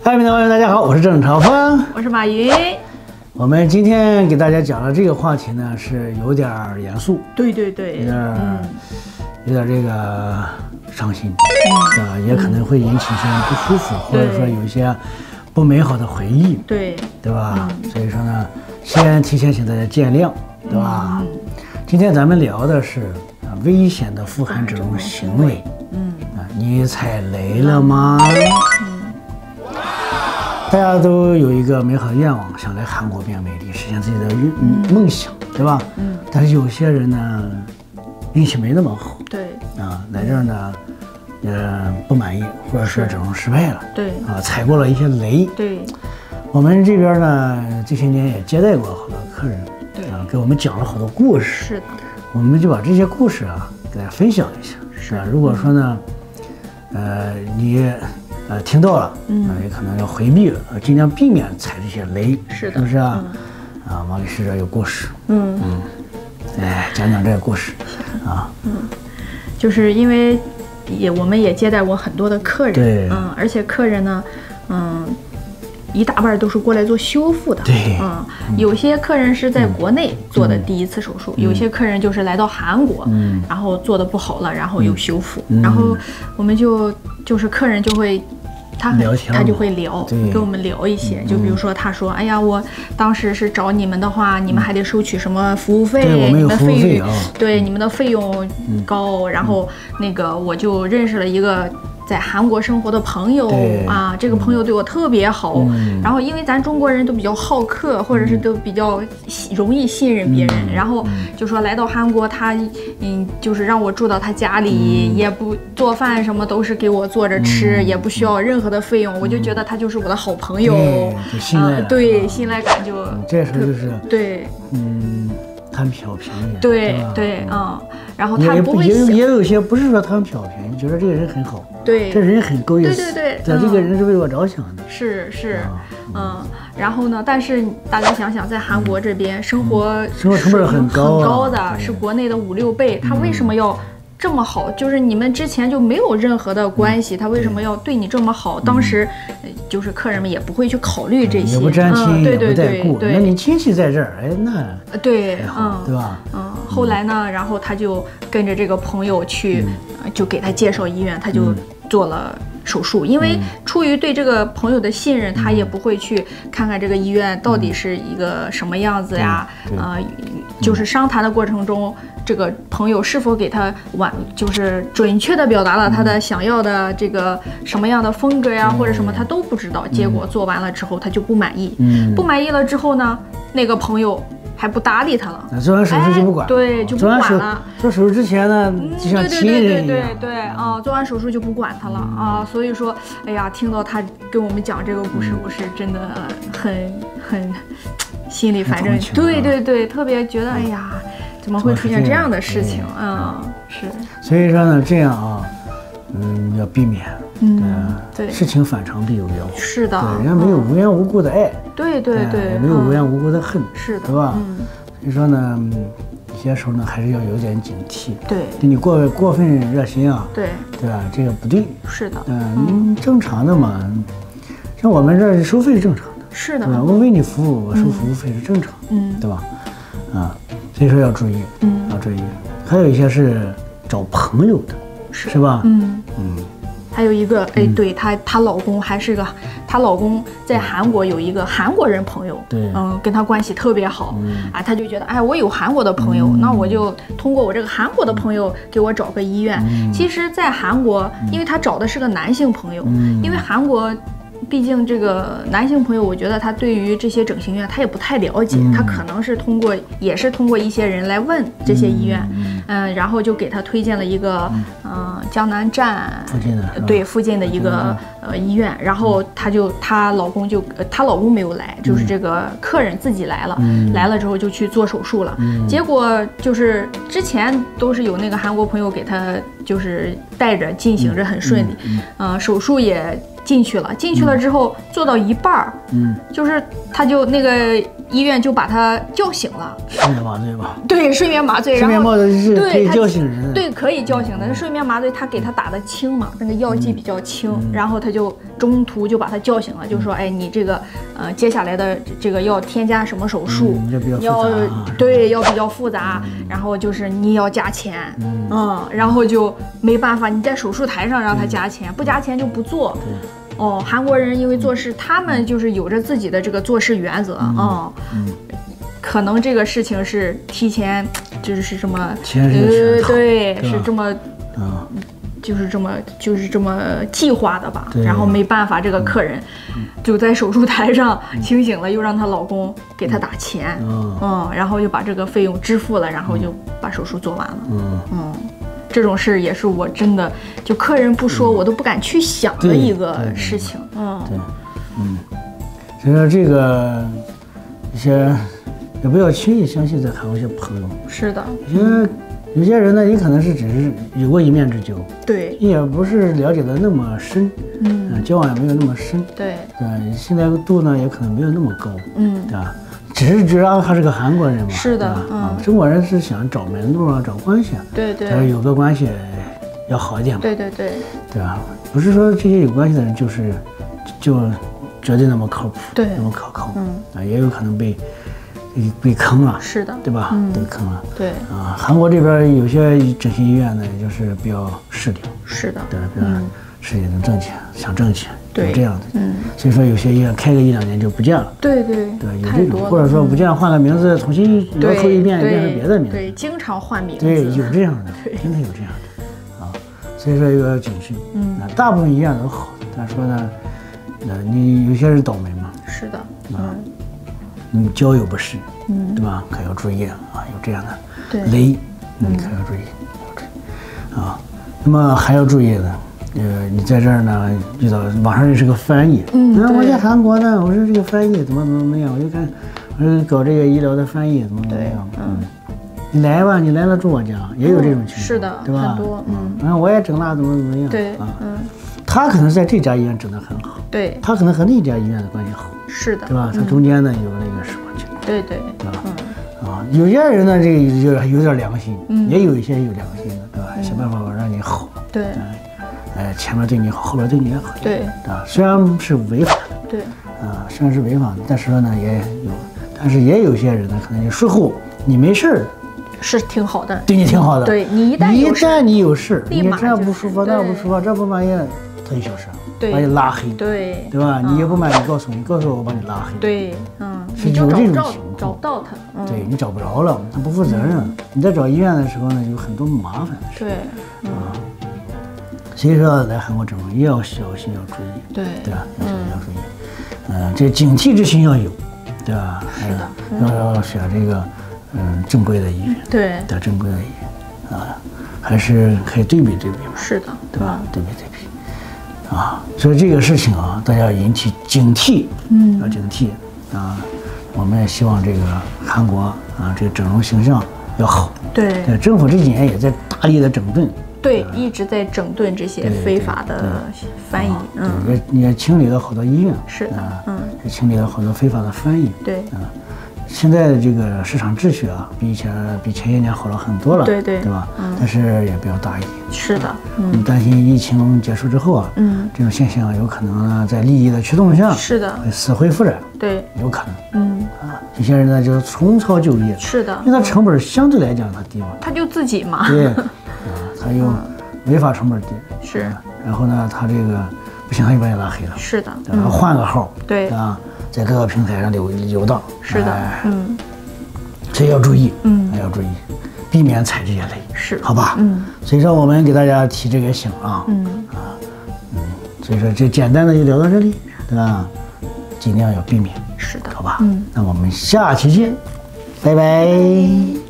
嗨，朋友们，大家好，我是郑朝峰， 我是马云。 我们今天给大家讲的这个话题呢，是有点严肃， 对， 有点这个伤心，也可能会引起一些不舒服，或者说有一些不美好的回忆，对吧？所以说呢，先提前请大家见谅，对吧？今天咱们聊的是危险的富含这种行为，你踩雷了吗？大家都有一个美好的愿望，想来韩国变美丽，实现自己的梦想，对吧？但是有些人呢，运气没那么好，来这儿呢，不满意，或者说这种失败了，踩过了一些雷，我们这边呢，这些年也接待过好多客人，给我们讲了好多故事， 是的， 我们就把这些故事给大家分享一下，是吧？如果说呢，你听到了，也可能要回避了，尽量避免踩这些雷，是不是啊？王律师这有故事，讲讲这个故事啊。 就是因为我们也接待过很多的客人，对，而且客人呢，一大半都是过来做修复的，对，有些客人是在国内做的第一次手术，有些客人就是来到韩国，然后做的不好了，然后又修复，然后我们就是客人就会。他就会聊，跟我们聊一些，就比如说他说，哎呀，我当时是找你们的话，你们还得收取什么服务费，你们费用，对，你们的费用高，然后那个我就认识了一个在韩国生活的朋友啊，这个朋友对我特别好，然后因为咱中国人都比较好客，或者是都比较容易信任别人，然后就说来到韩国，他就是让我住到他家里，也不做饭什么都是给我做着吃，也不需要任何的费用，我就觉得他就是我的好朋友，对，信赖感就这时候就是对， 贪小便宜， 对，然后他不会也有些不是说贪小便宜，觉得这个人很好，对，这人很够意思，对，这个人是为我着想的， 是，然后呢，但是大家想想，在韩国这边生活成本很高的，是国内的5、6倍，他为什么要这么好？就是你们之前就没有任何的关系，他为什么要对你这么好？当时就是客人们也不会去考虑这些， 也不沾亲，也不带故，那你亲戚在这儿，那对， 对吧？ 后来呢，然后他就跟着这个朋友去，就给他介绍医院，他就做了手术。因为出于对这个朋友的信任，他也不会去看看这个医院到底是一个什么样子呀。就是商谈的过程中，这个朋友是否给他就是准确的表达了他的想要的这个什么样的风格呀，或者什么他都不知道。结果做完了之后，他就不满意。不满意了之后呢，那个朋友还不搭理他了， 做完手术就不管， 对，就不管了。 做手术之前呢，就像亲人一样， 对，做完手术就不管他了啊。所以说，哎呀，听到他跟我们讲这个故事，我是真的很心里反正对，特别觉得哎呀，怎么会出现这样的事情？是。 所以说呢，这样要避免。 对， 事情反常必有妖。 是的， 人家没有无缘无故的爱， 对， 也没有无缘无故的恨， 是的， 对吧？所以说呢，有些时候呢，还是要有点警惕。对你过分热心啊，对吧？这个不对。是的，正常的嘛，像我们这儿收费是正常的，是的，我为你服务，我收服务费是正常，对吧？所以说要注意，要注意。还有一些是找朋友的，是吧？ 还有一个，对她老公她老公在韩国有一个韩国人朋友，对，跟她关系特别好，她就觉得，我有韩国的朋友，那我就通过我这个韩国的朋友给我找个医院。其实，在韩国，因为她找的是个男性朋友，因为韩国。毕竟这个男性朋友，我觉得他对于这些整形院他也不太了解，他可能是也是通过一些人来问这些医院，然后就给他推荐了一个江南站附近的一个医院，然后她老公没有来，就是这个客人自己来了，来了之后就去做手术了，结果就是之前都是有那个韩国朋友给他就是带着进行着很顺利，手术也进去了之后做到一半儿，就是他就那个医院就把他叫醒了， 睡眠麻醉吧？ 对，睡眠麻醉， 睡眠麻醉是可以叫醒人的， 对，可以叫醒的。睡眠麻醉他给他打的轻嘛，那个药剂比较轻，然后他就中途就把他叫醒了，就说，哎，你这个接下来的这个要添加什么手术，要比较复杂，然后就是你要加钱，然后就没办法，你在手术台上让他加钱，不加钱就不做。韩国人因为做事，他们就是有着自己的这个做事原则啊。可能这个事情是提前，就是这么，对，是这么，就是这么计划的吧。然后没办法，这个客人就在手术台上清醒了，又让她老公给她打钱，然后就把这个费用支付了，然后就把手术做完了。这种事也是我真的就客人不说，我都不敢去想的一个事情。 所以说这个一些也不要轻易相信在韩国一些朋友。是的，有些人呢，你可能是只是有过一面之交，对，也不是了解的那么深，交往也没有那么深，对，信赖度呢也可能没有那么高，对吧？只是知道他是个韩国人嘛，是的，中国人是想找门路啊，找关系，对，有个关系要好一点嘛，对吧？不是说这些有关系的人就绝对那么靠谱，对，那么可靠，也有可能被坑了，是的，对吧？被坑了，对韩国这边有些整形医院呢，就是比较势利，是的，对，比较势利能挣钱，想挣钱。有这样的，所以说有些医院开个1-2年就不见了，对，有这种，或者说不见换个名字，重新描述一遍，变成别的名字， 对，经常换名字， 对，有这样的，真的有这样的，所以说一个警讯，大部分医院都好，但是说呢，你有些人倒霉嘛，是的，你交友不慎，对吧？可要注意有这样的雷，可要注意，那么还要注意的。你在这儿呢，遇到网上认识个翻译，我在韩国呢，我说这个翻译怎么样，我就看，我说搞这个医疗的翻译怎么样，你来吧，你来了住我家，也有这种情况，是的，对吧？很多，我也整了怎么样，对，他可能在这家医院整得很好，对，他可能和那家医院的关系好，是的，对吧？他中间呢有那个什么情况，对，对吧？有些人呢，这个就有点良心，也有一些有良心的，对吧？想办法让你好，对。前面对你好，后边对你也好，对虽然是违法的，对虽然是违法的，但是说呢也有些人呢，可能就术后你没事儿，是挺好的，对你挺好的，对你一旦你有事，你这不舒服那不舒服，这不满意，他就消失了，对，把你拉黑，对吧？你也不满意，告诉我把你拉黑，对，是有这种情况，找不到他，对你找不着了，他不负责任，你在找医院的时候呢，有很多麻烦的事，对，所以说来韩国整容也要小心，要注意，对吧？要注意，这警惕之心要有，对吧？是的，要选这个正规的医院，对正规的医院还是可以对比嘛，是的，对吧？对比所以这个事情大家要引起警惕，要警惕我们也希望这个韩国这个整容形象要好，对，政府这几年也在大力的整顿。对，一直在整顿这些非法的翻译，也清理了好多医院，是的，也清理了好多非法的翻译，对，现在的这个市场秩序比前些年好了很多了，对吧？但是也不要大意，是的，担心疫情结束之后这种现象有可能呢在利益的驱动下，是的，会死灰复燃，对，有可能，有些人呢就重操旧业，是的，因为它成本相对来讲它低嘛，他就自己嘛，对。他用违法成本低，是，然后呢，他这个不行，他就把你拉黑了，是的，然后换个号，对在各个平台上游荡，是的，所以要注意，要注意，避免踩这些雷，是，好吧，所以说我们给大家提这个醒所以说这简单的就聊到这里，对吧？尽量要避免，是的，好吧，那我们下期见，拜拜。